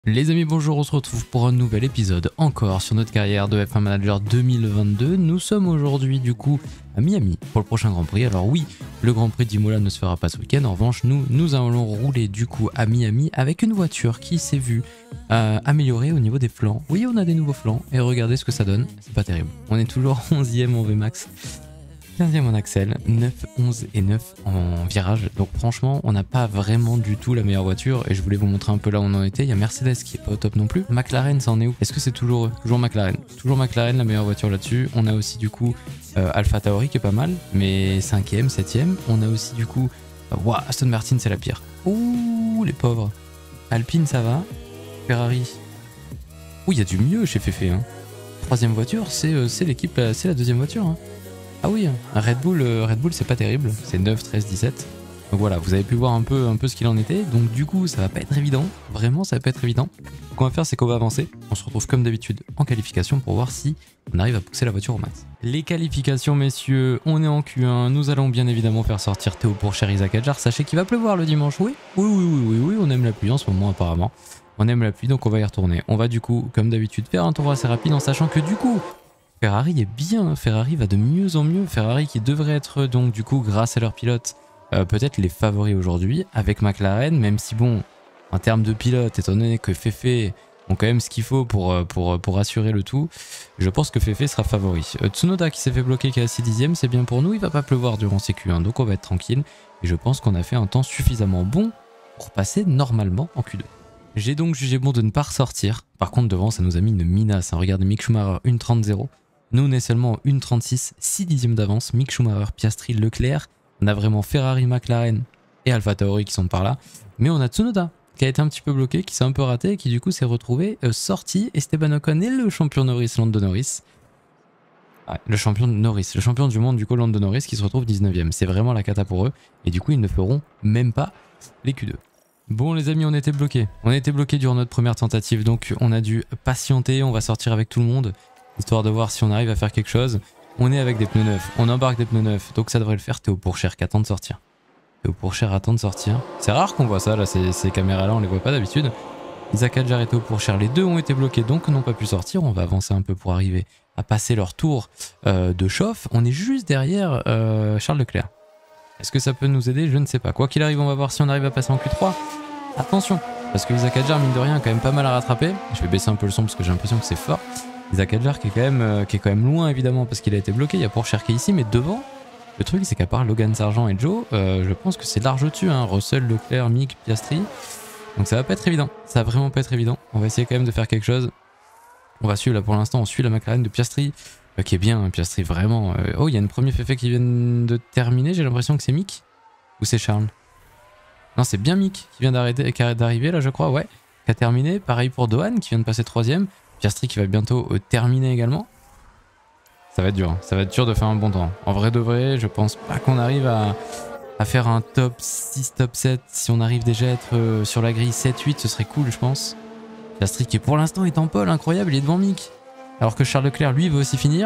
Les amis, bonjour, on se retrouve pour un nouvel épisode encore sur notre carrière de F1 Manager 2022. Nous sommes aujourd'hui du coup à Miami pour le prochain Grand Prix. Alors oui, le Grand Prix d'Imola ne se fera pas ce week-end. En revanche, nous allons rouler du coup à Miami avec une voiture qui s'est vue améliorer au niveau des flancs. Oui, on a des nouveaux flancs et regardez ce que ça donne. C'est pas terrible. On est toujours 11e en VMAX. 15e en Axel, 9, 11 et 9 en virage. Donc franchement, on n'a pas vraiment du tout la meilleure voiture. Et je voulais vous montrer un peu là où on en était. Il y a Mercedes qui est pas au top non plus. McLaren, ça en est où? Est-ce que c'est toujours eux? Toujours McLaren. Toujours McLaren, la meilleure voiture là-dessus. On a aussi du coup Alpha Tauri qui est pas mal, mais 5e, 7e. On a aussi du coup... Aston Martin, c'est la pire. Ouh, les pauvres. Alpine, ça va. Ferrari. Ouh, il y a du mieux chez Fefe. Hein. Troisième voiture, c'est l'équipe, c'est la deuxième voiture. Hein. Ah oui, un Red Bull c'est pas terrible, c'est 9, 13, 17. Donc voilà, vous avez pu voir un peu ce qu'il en était. Donc du coup, ça va pas être évident, vraiment ça va pas être évident. Ce qu'on va faire, c'est qu'on va avancer. On se retrouve comme d'habitude en qualification pour voir si on arrive à pousser la voiture au max. Les qualifications, messieurs, on est en Q1. Nous allons bien évidemment faire sortir Théo Pourchaire, Isaac Hadjar. Sachez qu'il va pleuvoir le dimanche, oui, on aime la pluie en ce moment apparemment. On aime la pluie, donc on va y retourner. On va du coup, comme d'habitude, faire un tour assez rapide en sachant que du coup... Ferrari est bien, Ferrari va de mieux en mieux. Ferrari qui devrait être donc du coup grâce à leur pilote peut-être les favoris aujourd'hui avec McLaren, même si bon, en termes de pilote, étant donné que Fefe ont quand même ce qu'il faut pour assurer le tout, je pense que Fefe sera favori. Tsunoda qui s'est fait bloquer qui est à 6 dixièmes, c'est bien pour nous, il va pas pleuvoir durant ces Q1, donc on va être tranquille. Et je pense qu'on a fait un temps suffisamment bon pour passer normalement en Q2. J'ai donc jugé bon de ne pas ressortir. Par contre devant ça nous a mis une minace, hein. Regardez Mick Schumacher 1.30-0. Nous, on est seulement 1.36, 6 dixièmes d'avance. Mick Schumacher, Piastri, Leclerc. On a vraiment Ferrari, McLaren et Alpha Tauri qui sont par là. Mais on a Tsunoda qui a été un petit peu bloqué, qui s'est un peu raté et qui du coup s'est retrouvé sorti. Esteban Ocon et le champion Norris, Lando Norris. Ouais, le champion de Norris, le champion du monde du coup Lando Norris qui se retrouve 19e. C'est vraiment la cata pour eux. Et du coup, ils ne feront même pas les Q2. Bon les amis, on était bloqués. On était bloqués durant notre première tentative. Donc on a dû patienter. On va sortir avec tout le monde. Histoire de voir si on arrive à faire quelque chose. On est avec des pneus neufs, on embarque des pneus neufs, donc ça devrait le faire. Théo Pourchaire qui attend de sortir. Théo Pourchaire attend de sortir. C'est rare qu'on voit ça, là, ces caméras-là, on les voit pas d'habitude. Isaac Hadjar et Théo Pourchaire, les deux ont été bloqués, donc n'ont pas pu sortir. On va avancer un peu pour arriver à passer leur tour de chauffe. On est juste derrière Charles Leclerc. Est-ce que ça peut nous aider? Je ne sais pas. Quoi qu'il arrive, on va voir si on arrive à passer en Q3. Attention, parce que Isaac Hadjar, mine de rien, a quand même pas mal à rattraper. Je vais baisser un peu le son parce que j'ai l'impression que c'est fort. Isaac Hadjar qui est quand même loin évidemment parce qu'il a été bloqué. Il y a Pourchaire qui est ici, mais devant, le truc c'est qu'à part Logan Sargent et Joe, je pense que c'est large au-dessus. Hein. Russell, Leclerc, Mick, Piastri. Donc ça va pas être évident. Ça va vraiment pas être évident. On va essayer quand même de faire quelque chose. On va suivre là pour l'instant. On suit la McLaren de Piastri qui est bien. Piastri vraiment. Oh, il y a une première Fefe qui vient de terminer. J'ai l'impression que c'est Mick ou c'est Charles. Non, c'est bien Mick qui vient d'arriver là, je crois. Ouais, qui a terminé. Pareil pour Dohan qui vient de passer 3ème. Piastri qui va bientôt terminer également. Ça va être dur, hein. Ça va être dur de faire un bon temps. En vrai de vrai, je pense pas qu'on arrive à faire un top 6, top 7. Si on arrive déjà à être sur la grille 7-8, ce serait cool je pense. Piastri qui pour l'instant est en pole, incroyable, il est devant Mick. Alors que Charles Leclerc lui veut aussi finir.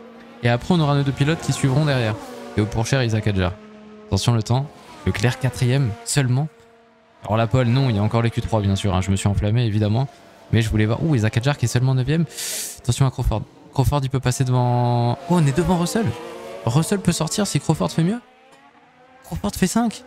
Et après on aura nos deux pilotes qui suivront derrière. Et au Pourchaire, Isaac Hadjar. Attention le temps. Leclerc 4ème seulement. Alors la pole, non, il y a encore les Q3 bien sûr, hein. Je me suis enflammé évidemment. Mais je voulais voir... Ouh, Isaac Hadjar qui est seulement 9ème. Attention à Crawford. Crawford, il peut passer devant... Oh, on est devant Russell. Russell peut sortir si Crawford fait mieux. Crawford fait 5.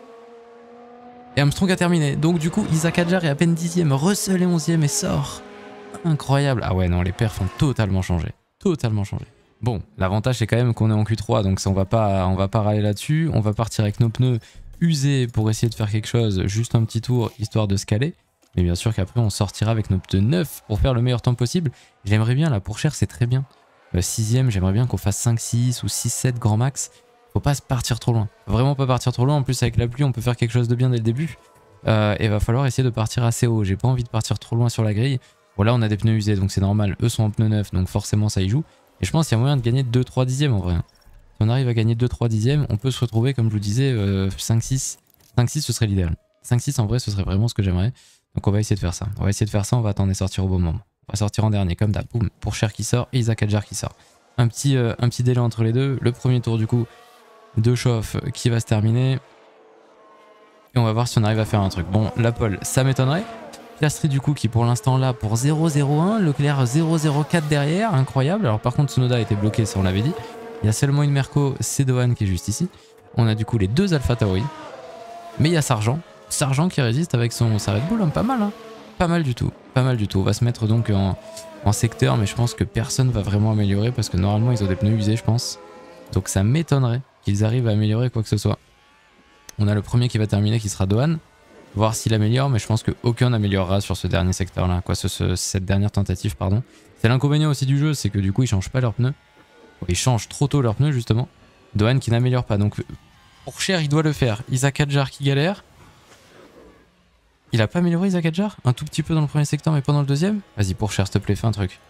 Et Armstrong a terminé. Donc du coup, Isaac Hadjar est à peine 10ème. Russell est 11ème et sort. Incroyable. Ah ouais, non, les perfs ont totalement changé. Totalement changé. Bon, l'avantage c'est quand même qu'on est en Q3. Donc ça, on va pas râler là-dessus. On va partir avec nos pneus usés pour essayer de faire quelque chose. Juste un petit tour, histoire de se caler. Mais bien sûr qu'après on sortira avec nos pneus neufs pour faire le meilleur temps possible. J'aimerais bien, la Pourchaire c'est très bien. 6ème, j'aimerais bien qu'on fasse 5-6 ou 6-7 grand max. Faut pas se partir trop loin. Vraiment pas partir trop loin. En plus avec la pluie on peut faire quelque chose de bien dès le début. Et va falloir essayer de partir assez haut. J'ai pas envie de partir trop loin sur la grille. Bon là on a des pneus usés donc c'est normal. Eux sont en pneus neufs donc forcément ça y joue. Et je pense qu'il y a moyen de gagner 2-3 dixièmes en vrai. Si on arrive à gagner 2-3 dixièmes, on peut se retrouver comme je vous disais 5-6. 5-6 ce serait l'idéal. 5-6 en vrai ce serait vraiment ce que j'aimerais. Donc on va essayer de faire ça. On va attendre et sortir au bon moment. On va sortir en dernier comme d'hab. Boum, Pourchaire qui sort et Isaac Hadjar qui sort. Un petit délai entre les deux. Le premier tour du coup de chauffe qui va se terminer. Et on va voir si on arrive à faire un truc. Bon, la pole, ça m'étonnerait. Piastri du coup qui pour l'instant là pour 0-0-1, Leclerc 0-0-4 derrière, incroyable. Alors par contre Tsunoda a été bloqué, ça on l'avait dit. Il y a seulement une Merco, c'est Dohan qui est juste ici. On a du coup les deux Alpha Tauri. Mais il y a Sargent qui résiste avec sa Red Bull, hein, pas mal, hein. Pas mal du tout, pas mal du tout. On va se mettre donc en secteur, mais je pense que personne va vraiment améliorer parce que normalement ils ont des pneus usés, je pense. Donc ça m'étonnerait qu'ils arrivent à améliorer quoi que ce soit. On a le premier qui va terminer qui sera Dohan. Voir s'il améliore, mais je pense qu'aucun n'améliorera sur ce dernier secteur-là, quoi, cette dernière tentative, pardon. C'est l'inconvénient aussi du jeu, c'est que du coup ils changent pas leurs pneus. Ils changent trop tôt leurs pneus justement. Dohan qui n'améliore pas, donc pour Cher il doit le faire. Isaac Hadjar qui galère. Il a pas amélioré Isaac Hadjar? Un tout petit peu dans le premier secteur mais pas dans le deuxième? Vas-y pour Cher s'il te plaît, fais un truc.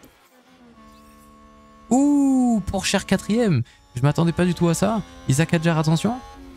Ouh, pour Cher 4ème. Je m'attendais pas du tout à ça. Isaac Hadjar, attention.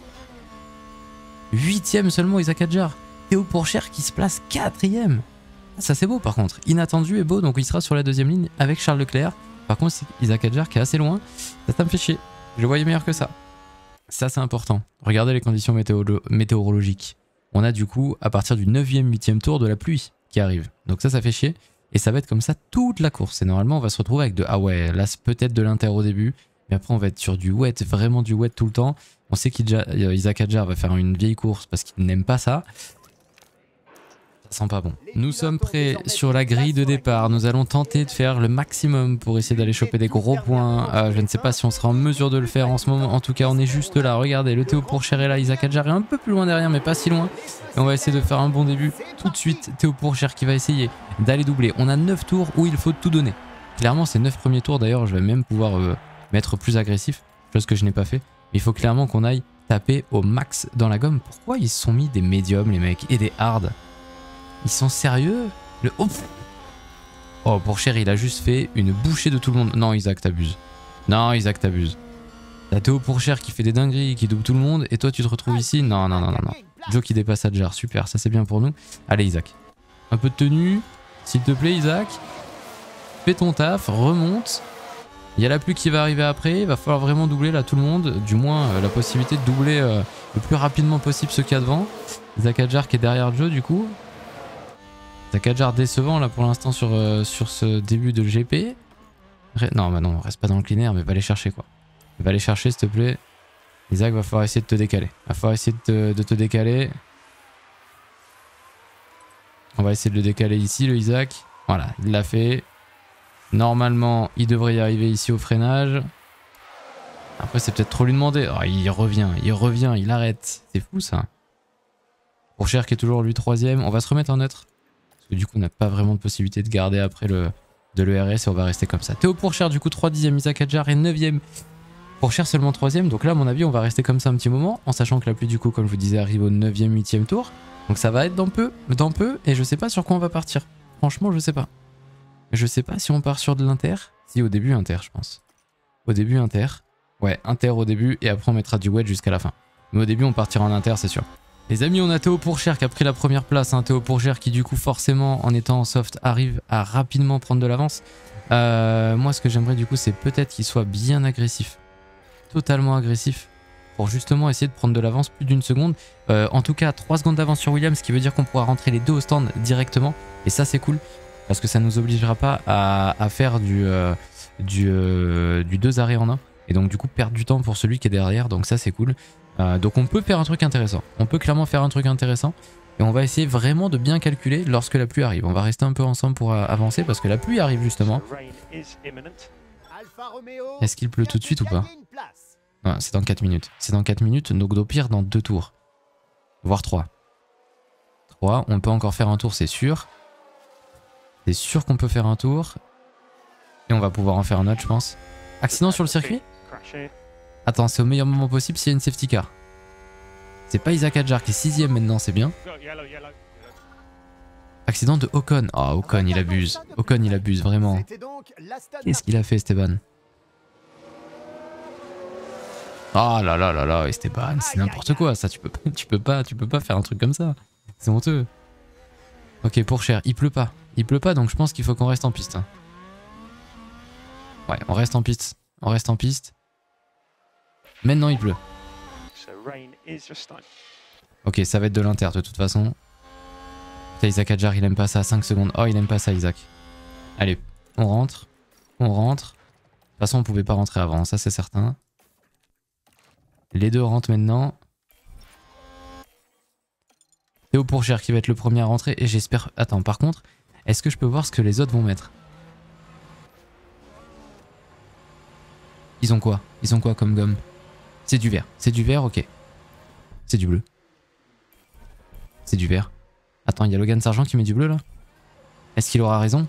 8ème seulement Isaac Hadjar. Théo Pourchaire qui se place 4ème. Ça c'est beau par contre. Inattendu et beau, donc il sera sur la deuxième ligne avec Charles Leclerc. Par contre c'est Isaac Hadjar qui est assez loin. Ça me fait chier. Je le voyais meilleur que ça. Ça c'est important. Regardez les conditions météorologiques. On a du coup à partir du 9ème, 8ème tour de la pluie qui arrive. Donc ça fait chier. Et ça va être comme ça toute la course. Et normalement on va se retrouver avec ah ouais, là c'est peut-être de l'inter au début. Mais après on va être sur du wet, vraiment du wet tout le temps. On sait qu'Isaac Hadjar va faire une vieille course parce qu'il n'aime pas ça. Ça sent pas bon. Nous sommes prêts sur la grille de départ. Nous allons tenter de faire le maximum pour essayer d'aller choper des gros points. Je ne sais pas si on sera en mesure de le faire en ce moment. En tout cas, on est juste là. Regardez, le Théo Pourchaire est là. Isaac Hadjar est un peu plus loin derrière, mais pas si loin. Et on va essayer de faire un bon début. Tout de suite, Théo Pourchaire qui va essayer d'aller doubler. On a 9 tours où il faut tout donner. Clairement, ces 9 premiers tours, d'ailleurs, je vais même pouvoir m'être plus agressif. Chose que je n'ai pas fait. Il faut clairement qu'on aille taper au max dans la gomme. Pourquoi ils se sont mis des médiums, les mecs, et des hards? Ils sont sérieux? Oh, Pourchaire, il a juste fait une bouchée de tout le monde. Non, Isaac, t'abuses. Non, Isaac, t'abuses. T'as Théo Pourchaire qui fait des dingueries, qui double tout le monde, et toi, tu te retrouves ici? Non, non, non, non, non. Joe qui dépasse Hadjar, super, ça c'est bien pour nous. Allez, Isaac. Un peu de tenue, s'il te plaît, Isaac. Fais ton taf, remonte. Il y a la pluie qui va arriver après, il va falloir vraiment doubler là tout le monde, du moins la possibilité de doubler le plus rapidement possible ceux qu'il y a devant. Isaac Hadjar qui est derrière Joe du coup. Isaac Hadjar décevant là pour l'instant sur ce début de GP. Non bah non, reste pas dans le clean air mais va aller chercher quoi. Va aller chercher s'il te plaît. Isaac va falloir essayer de te décaler. Va falloir essayer de te décaler. On va essayer de le décaler ici le Isaac. Voilà, il l'a fait. Normalement, il devrait y arriver ici au freinage. Après, c'est peut-être trop lui demander. Oh, il revient, il arrête. C'est fou ça. Pourchaire qui est toujours lui 3ème. On va se remettre en neutre. Parce que du coup, on n'a pas vraiment de possibilité de garder après de l'ERS et on va rester comme ça. Théo Pourchaire, du coup, 3/10ème. Isaac Hadjar est 9ème. Pourchaire seulement 3ème. Donc là, à mon avis, on va rester comme ça un petit moment. En sachant que la pluie, du coup, comme je vous disais, arrive au 9ème, 8ème tour. Donc ça va être dans peu. Et je sais pas sur quoi on va partir. Franchement, je sais pas. Je sais pas si on part sur de l'inter. Si, au début, inter, je pense. Au début, inter. Ouais, inter au début et après on mettra du wet jusqu'à la fin. Mais au début, on partira en inter, c'est sûr. Les amis, on a Théo Pourchaire qui a pris la première place. Hein. Théo Pourchaire qui, du coup, forcément, en étant en soft, arrive à rapidement prendre de l'avance. Moi, ce que j'aimerais, du coup, c'est peut-être qu'il soit bien agressif. Totalement agressif. Pour justement essayer de prendre de l'avance plus d'une seconde. En tout cas, 3 secondes d'avance sur Williams, ce qui veut dire qu'on pourra rentrer les deux au stand directement. Et ça, c'est cool. Parce que ça ne nous obligera pas à faire du 2 arrêts en 1. Et donc du coup perdre du temps pour celui qui est derrière. Donc ça c'est cool. Donc on peut faire un truc intéressant. On peut clairement faire un truc intéressant. Et on va essayer vraiment de bien calculer lorsque la pluie arrive. On va rester un peu ensemble pour avancer parce que la pluie arrive justement. Est-ce qu'il pleut tout de suite ou pas? Ouais, c'est dans 4 minutes. C'est dans 4 minutes. Donc au pire dans 2 tours. Voire 3. 3. On peut encore faire un tour c'est sûr. C'est sûr qu'on peut faire un tour. Et on va pouvoir en faire un autre, je pense. Accident sur le circuit? Attends, c'est au meilleur moment possible s'il y a une safety car. C'est pas Isaac Hadjar qui est 6ème maintenant, c'est bien. Accident de Ocon. Oh, Ocon, il abuse. Ocon, il abuse, vraiment. Qu'est-ce qu'il a fait, Esteban? Oh là là là là, Esteban, c'est n'importe quoi, ça. Tu peux pas faire un truc comme ça. C'est honteux. Ok, Pourchaire, il pleut pas. Il pleut pas, donc je pense qu'il faut qu'on reste en piste. Hein. Ouais, on reste en piste. On reste en piste. Maintenant, il pleut. Ok, ça va être de l'inter de toute façon. Putain, Isaac Hadjar, il aime pas ça. 5 secondes. Oh, il aime pas ça, Isaac. Allez, on rentre. On rentre. De toute façon, on pouvait pas rentrer avant, ça c'est certain. Les deux rentrent maintenant. Théo Pourchère qui va être le premier à rentrer. Et j'espère... Attends, par contre, est-ce que je peux voir ce que les autres vont mettre? Ils ont quoi? Ils ont quoi comme gomme? C'est du vert. C'est du vert, ok. C'est du bleu. C'est du vert. Attends, il y a Logan Sargent qui met du bleu là? Est-ce qu'il aura raison?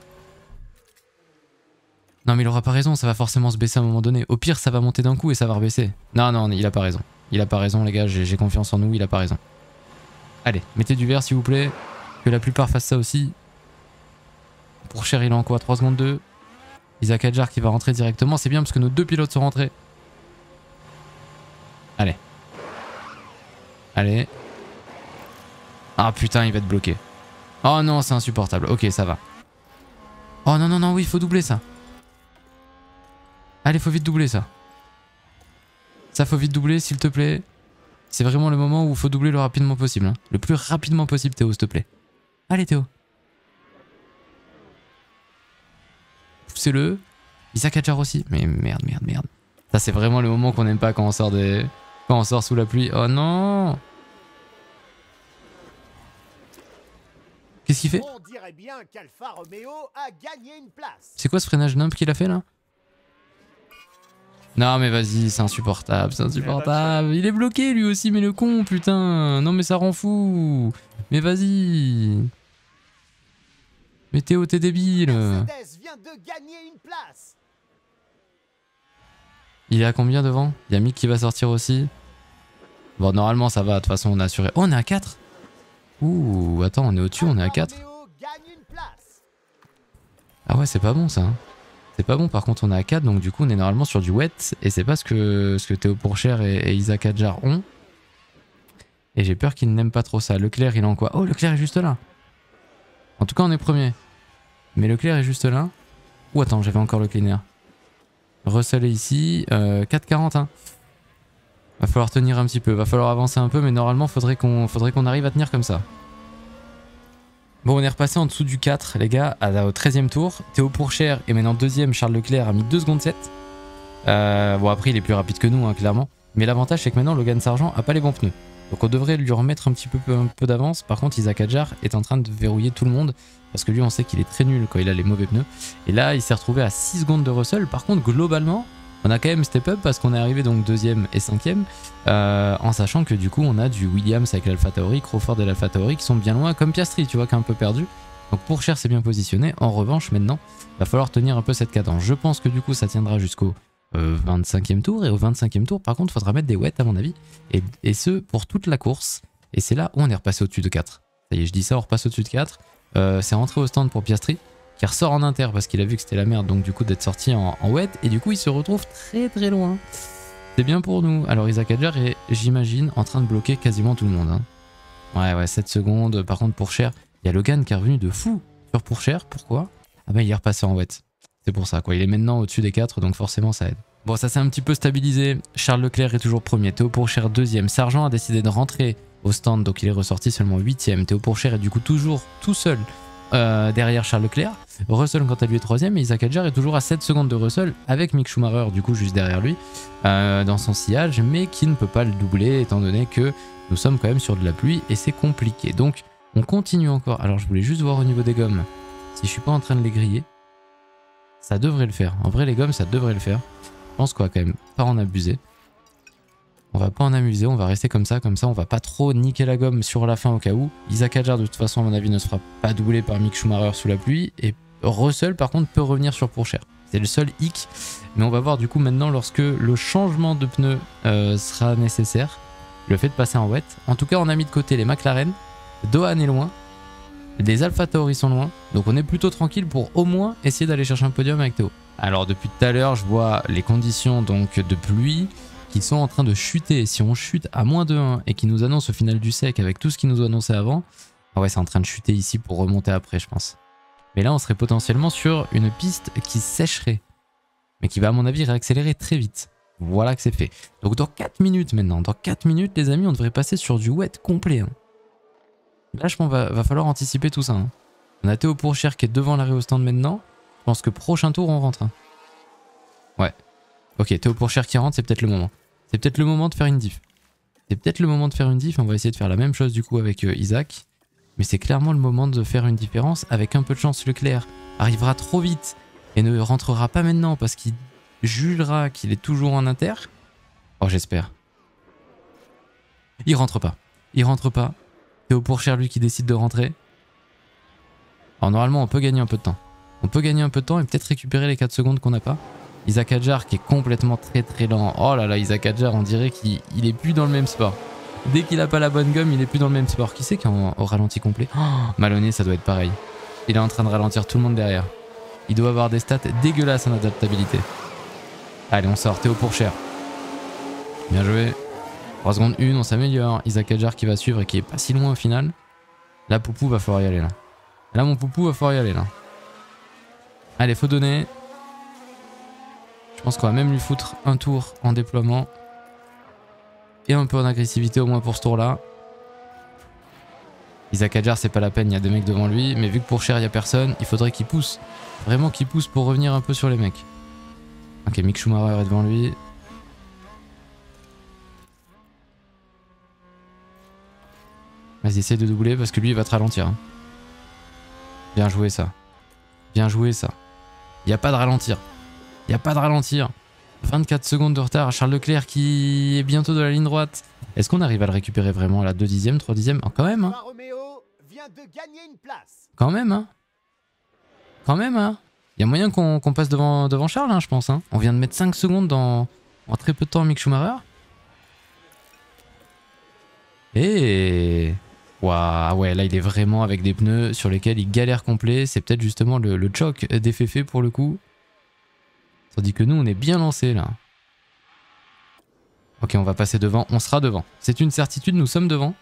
Non mais il aura pas raison, ça va forcément se baisser à un moment donné. Au pire ça va monter d'un coup et ça va rebaisser. Non non, il a pas raison. Il a pas raison les gars, j'ai confiance en nous, il a pas raison. Allez, mettez du vert s'il vous plaît. Que la plupart fassent ça aussi. Pourchère il est en quoi? 3 secondes 2. Isaac Hadjar qui va rentrer directement, c'est bien parce que nos deux pilotes sont rentrés. Allez. Allez. Ah putain, il va être bloqué. Oh non, c'est insupportable. Ok, ça va. Oh non, non, non, oui, il faut doubler ça. Allez, faut vite doubler ça. Ça, faut vite doubler, s'il te plaît. C'est vraiment le moment où il faut doubler le rapidement possible. Hein. Le plus rapidement possible, Théo, s'il te plaît. Allez, Théo. Poussez-le. Isaac Hadjar aussi. Mais merde, merde, merde. Ça, c'est vraiment le moment qu'on n'aime pas quand on sort des... Quand on sort sous la pluie. Oh non! Qu'est-ce qu'il fait? C'est quoi ce freinage numb qu'il a fait là? Non mais vas-y, c'est insupportable, c'est insupportable. Il est bloqué lui aussi, mais le con, putain. Non mais ça rend fou. Mais vas-y. Mais Théo, t'es débile. Il est à combien devant? Il y a Mick qui va sortir aussi. Bon, normalement ça va, de toute façon on a assuré. Oh, on est à 4. Ouh, attends, on est au-dessus, on est à 4. Ah ouais, c'est pas bon ça. Hein. C'est pas bon, par contre on est à 4, donc du coup on est normalement sur du wet. Et c'est pas ce que Théo Pourchère et Isaac Hadjar ont. Et j'ai peur qu'ils n'aiment pas trop ça. Leclerc il est en quoi? Oh, Leclerc est juste là. En tout cas on est premier. Mais Leclerc est juste là. Ouh, attends, j'avais encore le cleaner. Russell est ici. 4,40 hein. Va falloir tenir un petit peu, va falloir avancer un peu, mais normalement faudrait qu'on arrive à tenir comme ça. Bon, on est repassé en dessous du 4 les gars, au 13e tour. Théo Pourchère est maintenant deuxième, Charles Leclerc a mis 2 secondes 7. Bon après il est plus rapide que nous hein, clairement. Mais l'avantage c'est que maintenant Logan Sargent a pas les bons pneus. Donc on devrait lui remettre un peu d'avance. Par contre Isaac Hadjar est en train de verrouiller tout le monde. Parce que lui on sait qu'il est très nul quand il a les mauvais pneus. Et là il s'est retrouvé à 6 secondes de Russell. Par contre globalement... On a quand même step up parce qu'on est arrivé donc 2e et 5e en sachant que du coup on a du Williams avec l'Alpha Tauri, Crawford et l'Alpha Tauri qui sont bien loin comme Piastri tu vois qui est un peu perdu. Donc Pourchère c'est bien positionné. En revanche maintenant il va falloir tenir un peu cette cadence. Je pense que du coup ça tiendra jusqu'au 25e tour et au 25e tour par contre il faudra mettre des wets à mon avis et ce pour toute la course et c'est là où on est repassé au-dessus de 4. Ça y est je dis ça, on repasse au-dessus de 4. C'est rentré au stand pour Piastri. Qui ressort en inter parce qu'il a vu que c'était la merde donc du coup d'être sorti en wet et du coup il se retrouve très très loin. C'est bien pour nous. Alors Isaac Hadjar est j'imagine en train de bloquer quasiment tout le monde. Hein. Ouais 7 secondes. Par contre Pourchère, il y a Logan qui est revenu de fou sur Pourchère. Pourquoi? Ah bah il est repassé en wet. C'est pour ça quoi. Il est maintenant au-dessus des 4 donc forcément ça aide. Bon ça s'est un petit peu stabilisé. Charles Leclerc est toujours premier. Théo Pourchère deuxième. Sargent a décidé de rentrer au stand donc il est ressorti seulement 8e. Théo Pourchère est du coup toujours tout seul. Derrière Charles Leclerc. Russell quant à lui est 3ème et Isaac Hadjar est toujours à 7 secondes de Russell avec Mick Schumacher du coup juste derrière lui dans son sillage mais qui ne peut pas le doubler étant donné que nous sommes quand même sur de la pluie et c'est compliqué. Donc on continue encore. Alors je voulais juste voir au niveau des gommes si je suis pas en train de les griller. Ça devrait le faire. En vrai les gommes ça devrait le faire. Je pense qu'on va quand même pas en abuser. On va pas en amuser, on va rester comme ça on va pas trop niquer la gomme sur la fin au cas où. Isaac Hadjar de toute façon à mon avis ne se fera pas doubler par Mick Schumacher sous la pluie et Russell par contre peut revenir sur Pourchère. C'est le seul hic, mais on va voir du coup maintenant lorsque le changement de pneus sera nécessaire, le fait de passer en wet. En tout cas on a mis de côté les McLaren, Dohan est loin, les Alpha Tauri sont loin, donc on est plutôt tranquille pour au moins essayer d'aller chercher un podium avec Théo. Alors depuis tout à l'heure je vois les conditions donc de pluie qui sont en train de chuter. Si on chute à moins de 1 et qui nous annonce au final du sec avec tout ce qu'ils nous ont annoncé avant, ah ouais c'est en train de chuter ici pour remonter après je pense. Mais là on serait potentiellement sur une piste qui sécherait, mais qui va à mon avis réaccélérer très vite. Voilà que c'est fait. Donc dans 4 minutes maintenant, dans 4 minutes les amis on devrait passer sur du wet complet. Hein. Là, je pense va falloir anticiper tout ça. Hein. On a Théo Pourchère qui est devant l'arrêt au stand maintenant. Je pense que prochain tour, on rentre. Hein. Ouais. Ok, Théo Pourchère qui rentre, c'est peut-être le moment. C'est peut-être le moment de faire une diff. C'est peut-être le moment de faire une diff. On va essayer de faire la même chose du coup avec Isaac. Mais c'est clairement le moment de faire une différence. Avec un peu de chance, Leclerc arrivera trop vite et ne rentrera pas maintenant parce qu'il jugera qu'il est toujours en inter. Oh, j'espère. Il rentre pas. Il rentre pas. Théo Pourchère, lui, qui décide de rentrer. Alors normalement, on peut gagner un peu de temps. On peut gagner un peu de temps et peut-être récupérer les 4 secondes qu'on n'a pas. Isaac Hadjar qui est complètement très lent. Oh là là, Isaac Hadjar, on dirait qu'il est plus dans le même sport. Dès qu'il a pas la bonne gomme, il est plus dans le même sport. Qui c'est qui est au ralenti complet? Oh, Maloney, ça doit être pareil. Il est en train de ralentir tout le monde derrière. Il doit avoir des stats dégueulasses en adaptabilité. Allez, on sort. Théo Pourchère. Bien joué. 3 secondes 1, on s'améliore. Isaac Hadjar qui va suivre et qui est pas si loin au final. Là, Poupou va falloir y aller là. Là, mon Poupou va falloir y aller là. Allez, faut donner. Je pense qu'on va même lui foutre un tour en déploiement. Et un peu en agressivité au moins pour ce tour là. Isaac Hadjar c'est pas la peine, il y a des mecs devant lui. Mais vu que pour Cher il n'y a personne, il faudrait qu'il pousse. Vraiment qu'il pousse pour revenir un peu sur les mecs. Ok, Mick Schumacher est devant lui. Vas-y, essaye de doubler parce que lui il va te ralentir. Hein. Bien joué ça. Bien joué ça. Il n'y a pas de ralentir. Il n'y a pas de ralentir. 24 secondes de retard. Charles Leclerc qui est bientôt de la ligne droite. Est-ce qu'on arrive à le récupérer vraiment à la 2 dixièmes, 3 dixièmes? Oh, quand même, hein. Quand même, hein. Quand même, hein. Il y a moyen qu'on passe devant Charles, hein, je pense. Hein. On vient de mettre 5 secondes en très peu de temps à Mick Schumacher. Et... Waouh, ouais, là il est vraiment avec des pneus sur lesquels il galère complet. C'est peut-être justement le choc d'FFF pour le coup. Tandis que nous, on est bien lancé là. Ok, on va passer devant. On sera devant. C'est une certitude, nous sommes devant.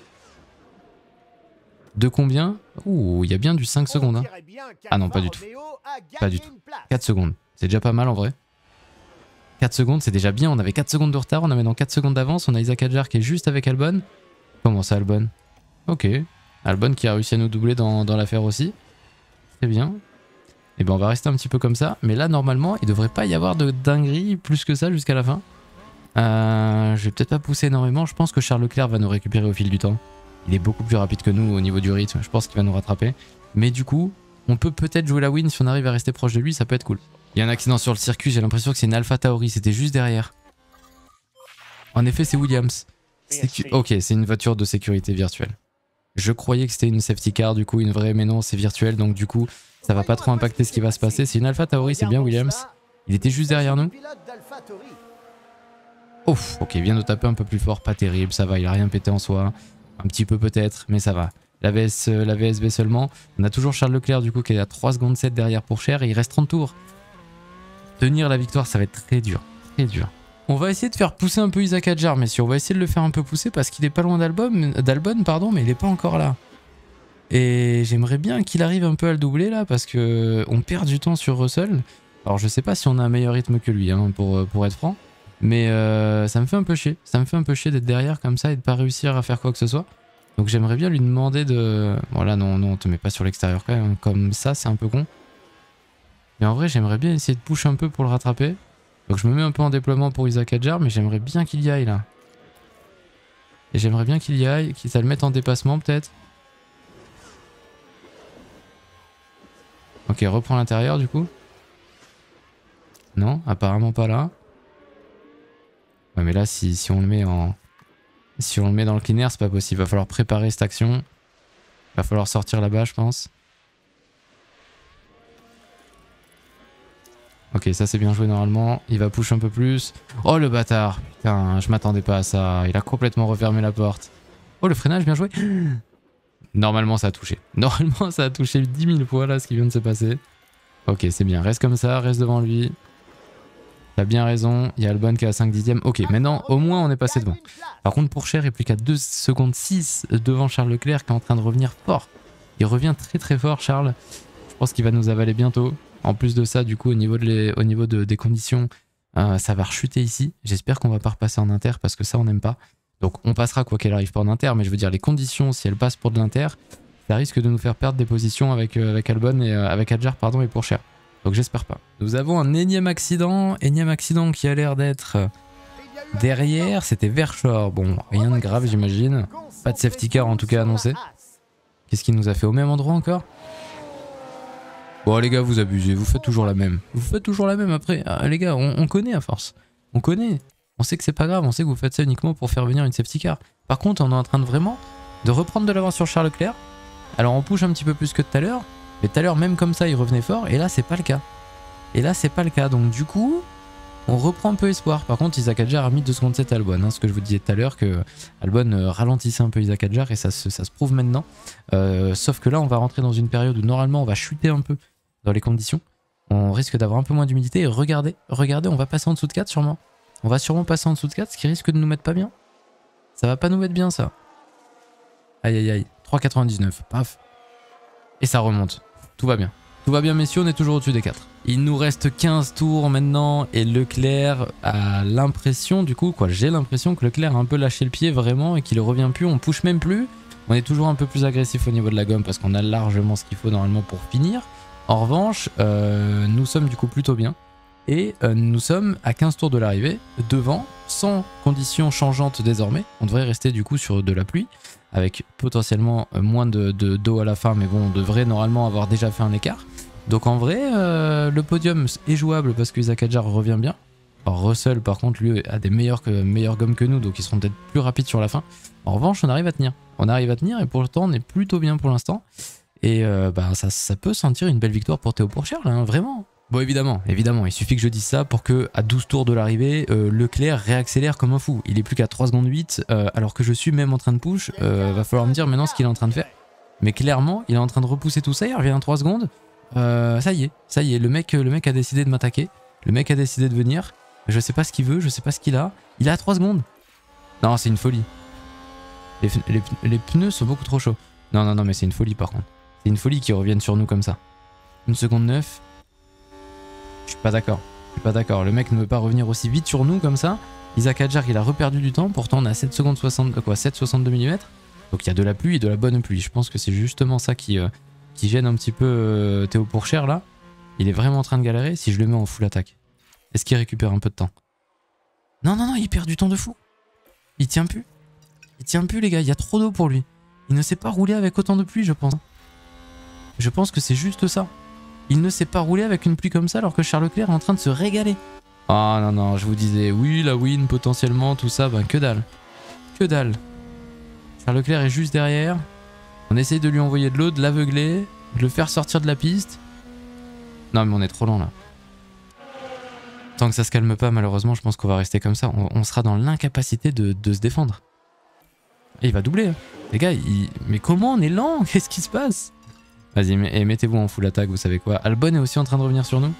De combien? Ouh, il y a bien du 5 secondes. Hein. Ah non, pas du tout. Pas du tout. 4 secondes. C'est déjà pas mal en vrai. 4 secondes, c'est déjà bien. On avait 4 secondes de retard. On a maintenant 4 secondes d'avance. On a Isaac Hadjar qui est juste avec Albon. Comment ça, Albon? Ok. Albon qui a réussi à nous doubler dans l'affaire aussi. Très bien. Et ben on va rester un petit peu comme ça. Mais là, normalement, il devrait pas y avoir de dinguerie plus que ça jusqu'à la fin. Je vais peut-être pas pousser énormément. Je pense que Charles Leclerc va nous récupérer au fil du temps. Il est beaucoup plus rapide que nous au niveau du rythme. Je pense qu'il va nous rattraper. Mais du coup, on peut peut-être jouer la win si on arrive à rester proche de lui. Ça peut être cool. Il y a un accident sur le circuit. J'ai l'impression que c'est une Alpha Tauri. C'était juste derrière. En effet, c'est Williams. Ok, c'est une voiture de sécurité virtuelle. Je croyais que c'était une safety car, du coup, une vraie. Mais non, c'est virtuel. Donc du coup, ça va pas trop impacter ce qui va se passer. C'est une Alpha Tauri, c'est bien Williams. Il était juste derrière nous. Ouf, ok, il vient de taper un peu plus fort, pas terrible, ça va, il a rien pété en soi. Un petit peu peut-être, mais ça va. La VSB seulement. On a toujours Charles Leclerc du coup qui est à 3 secondes 7 derrière pour Cher et il reste 30 tours. Tenir la victoire, ça va être très dur, très dur. On va essayer de faire pousser un peu Isaac Hadjar, messieurs. On va essayer de le faire un peu pousser parce qu'il est pas loin d'Albon, pardon, mais il est pas encore là. Et j'aimerais bien qu'il arrive un peu à le doubler là parce que on perd du temps sur Russell. Alors je sais pas si on a un meilleur rythme que lui, hein, pour être franc. Mais ça me fait un peu chier. Ça me fait un peu chier d'être derrière comme ça et de pas réussir à faire quoi que ce soit. Donc j'aimerais bien lui demander de... Bon là non, on te met pas sur l'extérieur quand même. Comme ça, c'est un peu con. Mais en vrai, j'aimerais bien essayer de push un peu pour le rattraper. Donc je me mets un peu en déploiement pour Isaac Hadjar, mais j'aimerais bien qu'il y aille là. Et j'aimerais bien qu'il y aille, qu'il ça le mette en dépassement peut-être. Ok, reprends l'intérieur du coup. Non, apparemment pas là. Ouais mais là si on le met en... Si on le met dans le clean air c'est pas possible. Va falloir préparer cette action. Va falloir sortir là-bas je pense. Ok ça c'est bien joué normalement. Il va push un peu plus. Oh le bâtard. Putain je m'attendais pas à ça. Il a complètement refermé la porte. Oh le freinage bien joué. Normalement ça a touché. Normalement ça a touché 10 000 fois là ce qui vient de se passer. Ok c'est bien. Reste comme ça. Reste devant lui. T'as bien raison, il y a Albon qui est à 5 dixièmes. Ok, maintenant au moins on est passé devant. Par contre pour Cher, il est plus qu'à 2 secondes 6 devant Charles Leclerc qui est en train de revenir fort. Il revient très fort Charles. Je pense qu'il va nous avaler bientôt. En plus de ça, du coup au niveau des conditions, ça va rechuter ici. J'espère qu'on va pas repasser en inter parce que ça on n'aime pas. Donc on passera quoi qu'elle arrive pas en inter, mais je veux dire les conditions, si elle passe pour de l'inter, ça risque de nous faire perdre des positions avec Albon et avec Adjar pardon, et Pourchère. Donc j'espère pas. Nous avons un énième accident qui a l'air d'être derrière, c'était Verschoor. Bon, rien de grave j'imagine. Pas de safety car en tout cas annoncé. Qu'est-ce qu'il nous a fait au même endroit encore? Bon les gars, vous abusez, vous faites toujours la même. Vous faites toujours la même après. Ah, les gars, on connaît à force. On connaît. On sait que c'est pas grave, on sait que vous faites ça uniquement pour faire venir une safety car. Par contre, on est en train de vraiment de reprendre de l'avance sur Charles Leclerc. Alors on push un petit peu plus que tout à l'heure, mais tout à l'heure même comme ça il revenait fort, et là c'est pas le cas. Et là c'est pas le cas, donc du coup on reprend un peu espoir. Par contre Isaac Adjar a mis 2 secondes 7 à Albon, hein, ce que je vous disais tout à l'heure, que Albon ralentissait un peu Isaac Adjar, et ça se prouve maintenant. Sauf que là on va rentrer dans une période où normalement on va chuter un peu dans les conditions. On risque d'avoir un peu moins d'humidité, et regardez, on va passer en dessous de 4 sûrement. On va sûrement passer en dessous de 4, ce qui risque de nous mettre pas bien. Ça va pas nous mettre bien ça. Aïe aïe aïe, 3,99, paf. Et ça remonte, tout va bien. Tout va bien messieurs, on est toujours au-dessus des 4. Il nous reste 15 tours maintenant et Leclerc a l'impression, du coup, j'ai l'impression que Leclerc a un peu lâché le pied vraiment et qu'il ne revient plus, on push même plus. On est toujours un peu plus agressif au niveau de la gomme parce qu'on a largement ce qu'il faut normalement pour finir. En revanche, nous sommes du coup plutôt bien. Et nous sommes à 15 tours de l'arrivée, devant, sans conditions changeantes désormais. On devrait rester du coup sur de la pluie, avec potentiellement moins d'eau à la fin, mais bon, on devrait normalement avoir déjà fait un écart. Donc en vrai, le podium est jouable parce que Isaac Adjar revient bien. Alors Russell par contre lui a des meilleures gommes que nous, donc ils seront peut-être plus rapides sur la fin. En revanche, on arrive à tenir. On arrive à tenir et pourtant on est plutôt bien pour l'instant. Et ça peut sentir une belle victoire pour Théo Pourchère là, hein, vraiment. Bon évidemment, il suffit que je dise ça pour que à 12 tours de l'arrivée, Leclerc réaccélère comme un fou. Il est plus qu'à 3 secondes 8, alors que je suis même en train de push. Va falloir me dire maintenant ce qu'il est en train de faire. Mais clairement, il est en train de repousser tout ça, il revient à 3 secondes. Ça y est, le mec a décidé de m'attaquer. Le mec a décidé de venir. Je sais pas ce qu'il veut, je sais pas ce qu'il a. Il est à 3 secondes. Non, c'est une folie. Les pneus sont beaucoup trop chauds. Non, mais c'est une folie par contre. C'est une folie qu'ils reviennent sur nous comme ça. 1 seconde 9. Je suis pas d'accord. Le mec ne veut pas revenir aussi vite sur nous comme ça. Isaac Adjar, il a reperdu du temps. Pourtant, on a 7 secondes 60, 7,62 mm. Donc il y a de la pluie et de la bonne pluie. Je pense que c'est justement ça qui gêne un petit peu Théo Pourchère là. Il est vraiment en train de galérer. Si je le mets en full attaque, est-ce qu'il récupère un peu de temps? Non, il perd du temps de fou. Il tient plus. Il tient plus les gars, il y a trop d'eau pour lui. Il ne sait pas rouler avec autant de pluie je pense. Je pense que c'est juste ça. Il ne sait pas rouler avec une pluie comme ça alors que Charles Leclerc est en train de se régaler. Ah non, je vous disais, oui, la win potentiellement, tout ça, ben que dalle. Que dalle. Charles Leclerc est juste derrière. On essaye de lui envoyer de l'eau, de l'aveugler, de le faire sortir de la piste. Non mais on est trop lent là. Tant que ça se calme pas, malheureusement, je pense qu'on va rester comme ça. On sera dans l'incapacité de se défendre. Et il va doubler. Hein. Les gars, mais comment on est lent? Qu'est-ce qui se passe? Vas-y, mettez-vous en full attaque, vous savez quoi. Albon est aussi en train de revenir sur nous.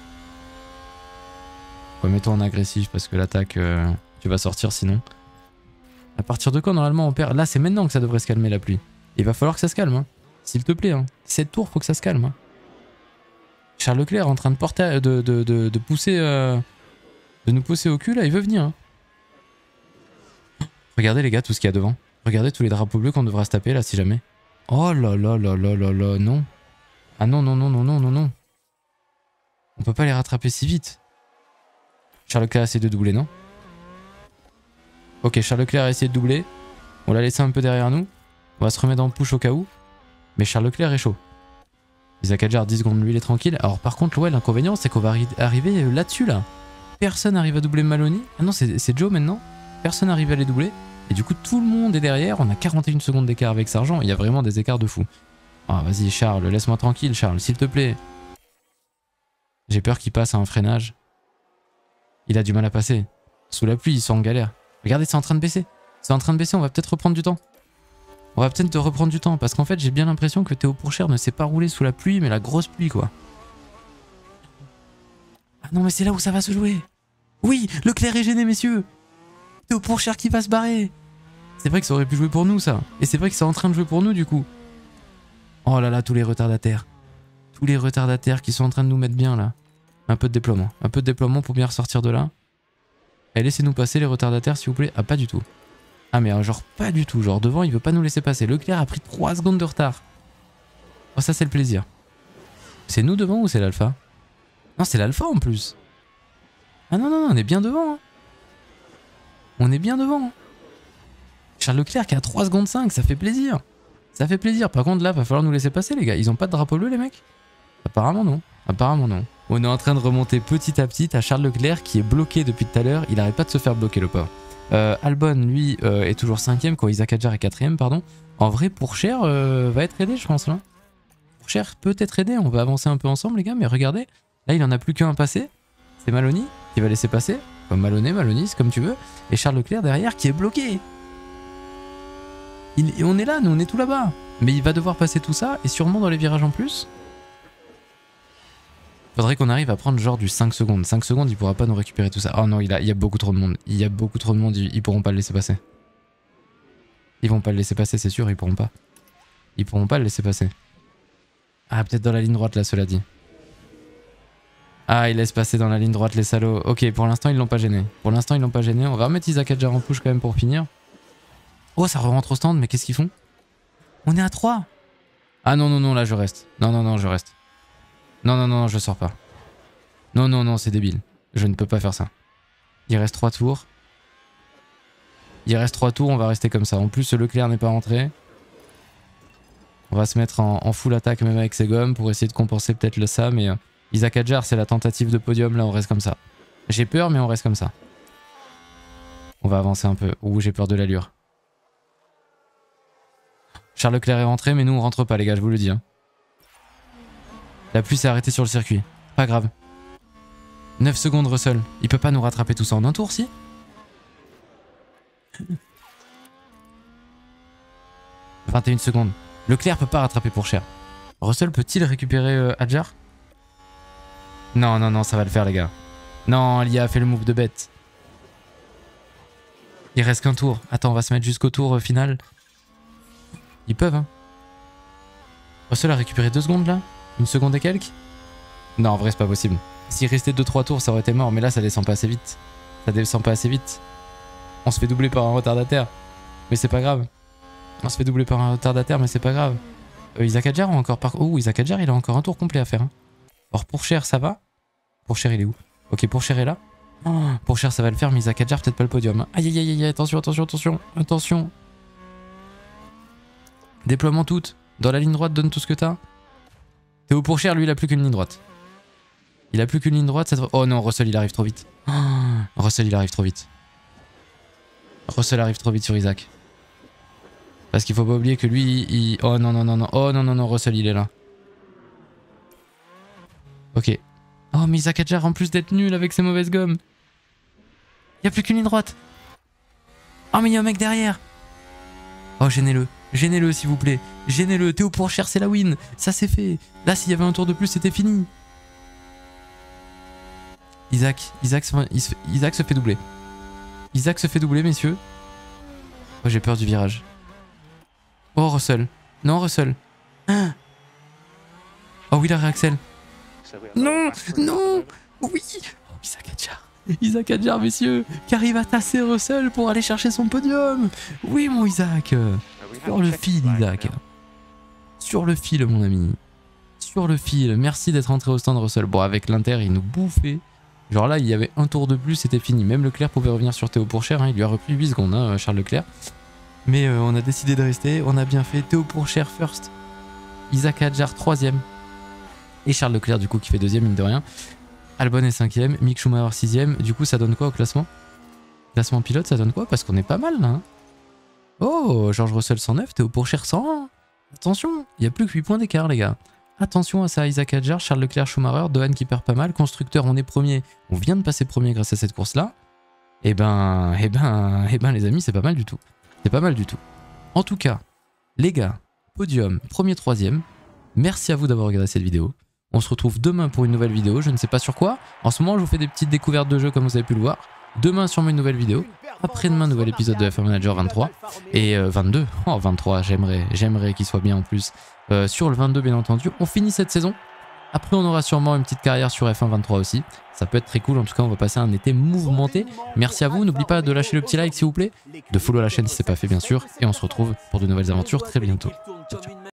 Ouais, mets-toi en agressif parce que l'attaque, tu vas sortir sinon. À partir de quand normalement on perd? Là, c'est maintenant que ça devrait se calmer la pluie. Il va falloir que ça se calme, hein. S'il te plaît. Hein. 7 tours, faut que ça se calme. Hein. Charles Leclerc est en train de porter, de pousser, de nous pousser au cul là, il veut venir. Hein. Regardez les gars, tout ce qu'il y a devant. Regardez tous les drapeaux bleus qu'on devra se taper là si jamais. Oh là là, non. Ah non. On peut pas les rattraper si vite. Charles Leclerc a essayé de doubler, non? Ok, Charles Leclerc a essayé de doubler. On l'a laissé un peu derrière nous. On va se remettre en push au cas où. Mais Charles Leclerc est chaud. Isaac Adjar 10 secondes, lui il est tranquille. Alors par contre, ouais, l'inconvénient c'est qu'on va arriver là-dessus là. Personne n'arrive à doubler Maloney. Ah non, c'est Joe maintenant. Personne n'arrive à les doubler. Et du coup, tout le monde est derrière. On a 41 secondes d'écart avec Sargent. Il y a vraiment des écarts de fou. Ah, vas-y, Charles, laisse-moi tranquille, Charles, s'il te plaît. J'ai peur qu'il passe à un freinage. Il a du mal à passer. Sous la pluie, ils sont en galère. Regardez, c'est en train de baisser. C'est en train de baisser, on va peut-être reprendre du temps. On va peut-être reprendre du temps. Parce qu'en fait, j'ai bien l'impression que Théo Pourchère ne sait pas rouler sous la pluie, mais la grosse pluie, quoi. Ah non, mais c'est là où ça va se jouer. Oui, Leclerc est gêné, messieurs. Théo Pourchère qui va se barrer. C'est vrai que ça aurait pu jouer pour nous, ça. Et c'est vrai que c'est en train de jouer pour nous, du coup. Oh là là, tous les retardataires. Tous les retardataires qui sont en train de nous mettre bien, là. Un peu de déploiement. Un peu de déploiement pour bien ressortir de là. Et laissez-nous passer, les retardataires, s'il vous plaît. Ah, pas du tout. Ah mais genre pas du tout, genre devant il veut pas nous laisser passer. Leclerc a pris 3 secondes de retard. Oh ça c'est le plaisir. C'est nous devant ou c'est l'Alpha? Non c'est l'Alpha en plus. Ah non non non on est bien devant. Hein. On est bien devant. Hein. Charles Leclerc qui a 3 secondes 5, ça fait plaisir. Ça fait plaisir. Par contre là va falloir nous laisser passer les gars. Ils ont pas de drapeau bleu les mecs? Apparemment non. Apparemment non. On est en train de remonter petit à petit à Charles Leclerc qui est bloqué depuis tout à l'heure. Il arrête pas de se faire bloquer le pauvre. Albon lui est toujours 5ème quand Isaac Hadjar est 4ème pardon. En vrai Pourchaire va être aidé je pense là. Pourchaire peut être aidé. On va avancer un peu ensemble les gars. Mais regardez. Là il en a plus qu'un passé. C'est Maloney qui va laisser passer. Comme Maloney, c'est comme tu veux. Et Charles Leclerc derrière qui est bloqué. On est là, nous on est tout là-bas. Mais il va devoir passer tout ça et sûrement dans les virages en plus. Faudrait qu'on arrive à prendre genre du 5 secondes. 5 secondes, il pourra pas nous récupérer tout ça. Oh non, il y a beaucoup trop de monde. Il y a beaucoup trop de monde, ils pourront pas le laisser passer. Ils vont pas le laisser passer, c'est sûr, ils pourront pas. Ils pourront pas le laisser passer. Ah, peut-être dans la ligne droite là, cela dit. Ah, ils laissent passer dans la ligne droite les salauds. Ok, pour l'instant, ils l'ont pas gêné. Pour l'instant, ils l'ont pas gêné. On va remettre Isaac Hadjar en push quand même pour finir. Oh, ça rentre au stand, mais qu'est-ce qu'ils font? On est à 3. Ah non, non, non, là je reste. Non, non, non, je reste. Non, non, non, je sors pas. Non, non, non, c'est débile. Je ne peux pas faire ça. Il reste 3 tours. Il reste 3 tours, on va rester comme ça. En plus, Leclerc n'est pas rentré. On va se mettre en full attaque même avec ses gommes pour essayer de compenser peut-être le ça. Mais Isaac Hadjar, c'est la tentative de podium. Là, on reste comme ça. J'ai peur, mais on reste comme ça. On va avancer un peu. Ouh, j'ai peur de l'allure. Charles Leclerc est rentré, mais nous, on rentre pas, les gars, je vous le dis. Hein. La pluie s'est arrêtée sur le circuit. Pas grave. 9 secondes Russell. Il peut pas nous rattraper tout ça en un tour, si? « 21 secondes. Leclerc peut pas rattraper Pourchaire. Russell peut-il récupérer Hadjar? Non, non, non, ça va le faire, les gars. Non, Lia a fait le move de bête. Il reste qu'un tour. Attends, on va se mettre jusqu'au tour final. Ils peuvent, hein. Russell a récupéré 2 secondes, là? 1 seconde et quelques? Non, en vrai, c'est pas possible. S'il restait 2-3 tours, ça aurait été mort. Mais là, ça descend pas assez vite. Ça descend pas assez vite. On se fait doubler par un retardataire. Mais c'est pas grave. On se fait doubler par un retardataire, mais c'est pas grave. Isaac Hadjar a encore par... Oh, Isaac Hadjar, il a encore un tour complet à faire. Hein. Or, Pourchaire, ça va? Pourchaire, il est où? Ok, Pourchaire est là. Oh, Pourchaire, ça va le faire, mais Isaac Hadjar, peut-être pas le podium. Hein. Aïe, aïe, aïe, aïe, attention, attention, attention. Attention. Déploiement toutes. Dans la ligne droite, donne tout ce que t'as. Théo Pourchaire, lui, il a plus qu'une ligne droite. Il a plus qu'une ligne droite. Cette... Oh non, Russell, il arrive trop vite. Oh, Russell, il arrive trop vite. Russell arrive trop vite sur Isaac. Parce qu'il faut pas oublier que lui, il... Oh non, non, non, non. Oh non, non, non, Russell, il est là. Ok. Oh, mais Isaac Hadjar, en plus d'être nul avec ses mauvaises gommes. Il n'y a plus qu'une ligne droite. Oh, mais il y a un mec derrière. Oh, gênez-le. Gênez-le, s'il vous plaît. Gênez-le. Théo Pourchaire, c'est la win. Ça, c'est fait. Là, s'il y avait un tour de plus, c'était fini. Isaac se fait doubler. Isaac se fait doubler, messieurs. Oh, j'ai peur du virage. Oh, Russell. Non, Russell. Ah. Oh oui, la réaxel. Non, non. Oui. Oh, Isaac Hadjar. Isaac Hadjar, messieurs, qui arrive à tasser Russell pour aller chercher son podium. Oui, mon Isaac. Sur le fil, Isaac. Sur le fil, mon ami. Sur le fil. Merci d'être rentré au stand, Russell. Bon, avec l'Inter, il nous bouffait. Genre là, il y avait un tour de plus, c'était fini. Même Leclerc pouvait revenir sur Théo Pourchaire. Hein. Il lui a repris 8 secondes, hein, Charles Leclerc. Mais on a décidé de rester. On a bien fait. Théo Pourchaire first. Isaac Hadjar 3ème. Et Charles Leclerc, du coup, qui fait 2ème, mine de rien. Albon est 5ème. Mick Schumacher 6ème. Du coup, ça donne quoi au classement? Classement pilote, ça donne quoi? Parce qu'on est pas mal là. Hein. Oh, George Russell 109, Théo Pourchaire 101. Attention, il n'y a plus que 8 points d'écart, les gars. Attention à ça, Isaac Hadjar, Charles Leclerc, Schumacher, Dohan qui perd pas mal. Constructeur, on est premier. On vient de passer premier grâce à cette course-là. Eh ben, les amis, c'est pas mal du tout. C'est pas mal du tout. En tout cas, les gars, podium, premier, 3ème. Merci à vous d'avoir regardé cette vidéo. On se retrouve demain pour une nouvelle vidéo, je ne sais pas sur quoi. En ce moment, je vous fais des petites découvertes de jeux comme vous avez pu le voir. Demain, sûrement une nouvelle vidéo. Après-demain, nouvel épisode de F1 Manager 23. Et 22. Oh, 23, j'aimerais qu'il soit bien en plus. Sur le 22, bien entendu. On finit cette saison Après, on aura sûrement une petite carrière sur F1 23 aussi. Ça peut être très cool. En tout cas, on va passer un été mouvementé. Merci à vous. N'oubliez pas de lâcher le petit like, s'il vous plaît. De follow la chaîne si ce n'est pas fait, bien sûr. Et on se retrouve pour de nouvelles aventures très bientôt. Ciao, ciao.